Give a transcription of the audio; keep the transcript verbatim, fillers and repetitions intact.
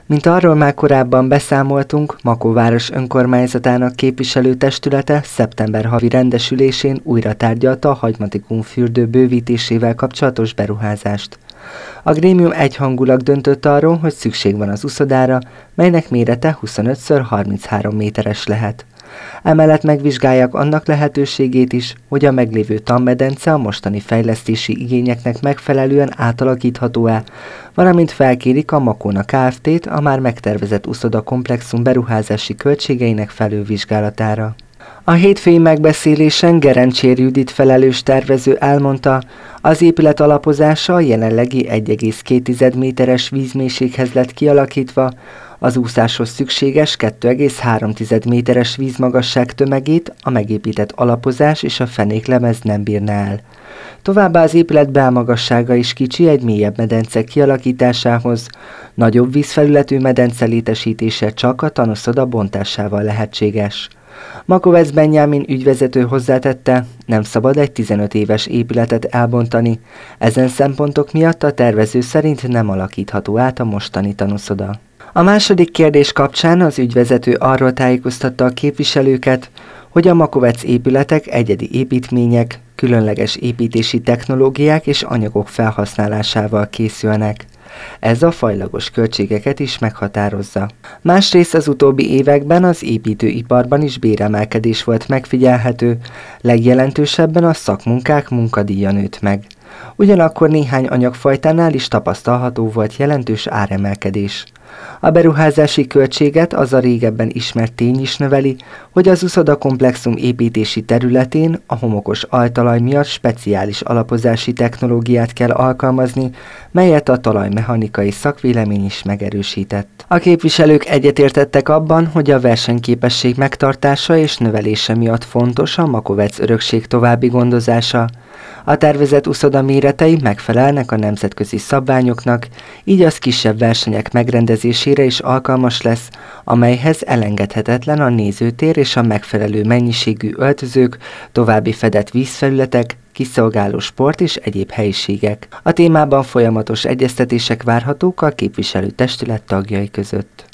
Mint arról már korábban beszámoltunk, Makóváros önkormányzatának képviselőtestülete szeptember havi rendesülésén újra tárgyalta a Hagymatikum fürdő bővítésével kapcsolatos beruházást. A grémium egyhangulag döntött arról, hogy szükség van az uszodára, melynek mérete huszonöt szor harminchárom méteres lehet. Emellett megvizsgálják annak lehetőségét is, hogy a meglévő tanmedence a mostani fejlesztési igényeknek megfelelően átalakítható-e, valamint felkérik a Makóna Kft-t a már megtervezett uszodakomplexum beruházási költségeinek felülvizsgálatára. A hétfői megbeszélésen Gerencsér Judit felelős tervező elmondta, az épület alapozása a jelenlegi egy egész két méteres vízmélységhez lett kialakítva, az úszáshoz szükséges kettő egész három méteres vízmagasság tömegét a megépített alapozás és a fenéklemez nem bírná el. Továbbá az épület belmagassága is kicsi egy mélyebb medence kialakításához, nagyobb vízfelületű medence létesítése csak a tanúszoda bontásával lehetséges. Makovec Benyámin ügyvezető hozzátette, nem szabad egy tizenöt éves épületet elbontani, ezen szempontok miatt a tervező szerint nem alakítható át a mostani tanúszoda. A második kérdés kapcsán az ügyvezető arról tájékoztatta a képviselőket, hogy a Makovec épületek egyedi építmények, különleges építési technológiák és anyagok felhasználásával készülnek. Ez a fajlagos költségeket is meghatározza. Másrészt az utóbbi években az építőiparban is béremelkedés volt megfigyelhető, legjelentősebben a szakmunkák munkadíja nőtt meg. Ugyanakkor néhány anyagfajtánál is tapasztalható volt jelentős áremelkedés. A beruházási költséget az a régebben ismert tény is növeli, hogy az uszodakomplexum építési területén a homokos altalaj miatt speciális alapozási technológiát kell alkalmazni, melyet a talajmechanikai szakvélemény is megerősített. A képviselők egyetértettek abban, hogy a versenyképesség megtartása és növelése miatt fontos a Makovec örökség további gondozása. A tervezett uszoda méretei megfelelnek a nemzetközi szabványoknak, így az kisebb versenyek megrendezésére is alkalmas lesz, amelyhez elengedhetetlen a nézőtér és a megfelelő mennyiségű öltözők, további fedett vízfelületek, kiszolgáló sport és egyéb helyiségek. A témában folyamatos egyeztetések várhatók a képviselőtestület tagjai között.